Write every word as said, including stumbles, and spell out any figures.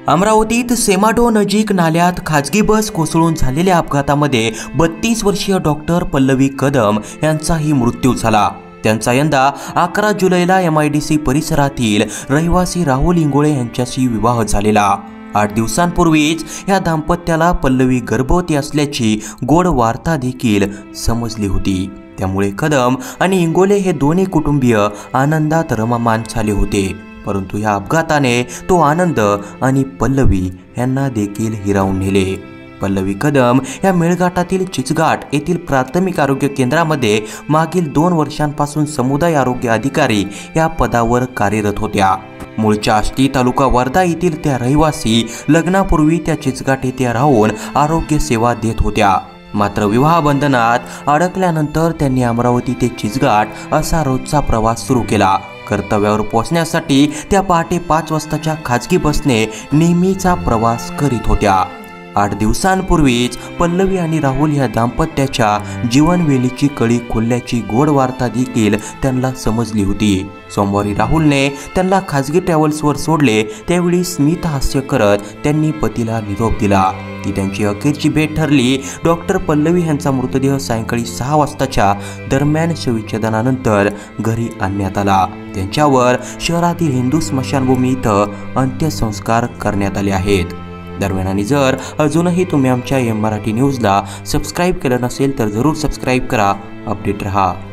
अमरावतीत सेमाडो नजीक नाल्यात खाजगी बस कोसळून झालेल्या अपघातामध्ये बत्तीस वर्षीय डॉक्टर पल्लवी कदम यांचाही मृत्यू झाला। त्यांचा यंदा अकरा जुलैला एम आय डी सी परिसरातील रहिवासी राहुल इंगोळे यांच्याशी विवाह झालेला। आठ दिवसांपूर्वीच या दाम्पत्याला पल्लवी गर्भवती असल्याची गोड वार्ता देखील समजली होती। त्यामुळे कदम आणि इंगोले हे दोन्ही कुटुंबीय आनंदात रममाण झाले होते। परंतु या अपघाताने तो आनंद आणि पल्लवी यांना देखील हिरावून नेले। पल्लवी कदम या मेळघाटातील चिचघाट येथील प्राथमिक आरोग्य केंद्रामध्ये मागील दोन वर्षांपासून समुदाय आरोग्य अधिकारी या पदावर कार्यरत होत्या। मूळच्या आष्टी तालुका वर्धा येथील त्या रहिवासी लग्नापूर्वी त्या चिचघाट येथे राहून आरोग्य सेवा देत होत्या। मात्र विवाह बंधनात अडकल्यानंतर त्यांनी अमरावती ते चिचघाट असा रोजचा प्रवास सुरू केला। कर्तव्यावर पोहोचण्यासाठी त्या पहाटे पाच वाजताच्या खाजगी बसने नेहमीचा प्रवास करीत होत्या। आठ दिवसांपूर्वीच पल्लवी आणि राहुल या दाम्पत्याच्या जीवनवेलीची कळी खुलल्याची गोड वार्ता देखील त्यांना समजली होती। सोमवारी राहुलने त्यांना खाजगी ट्रॅव्हल्सवर सोडले, त्यावेळी स्मित हास्य करत त्यांनी पतीला निरोप दिला। ती त्यांची अखेरची भेट ठरली। डॉक्टर पल्लवी यांचा मृतदेह सायंकाळी सहा वाजताच्या दरम्यान शवविच्छेदनानंतर घरी आणण्यात आला। त्यांच्यावर शहरातील हिंदू स्मशानभूमी इथं अंत्यसंस्कार करण्यात आले आहेत। दरम्यान आणि जर अजूनही तुम्ही आमच्या एम मराठी न्यूजला सबस्क्राईब केलं नसेल तर जरूर सबस्क्राईब करा, अपडेट रहा।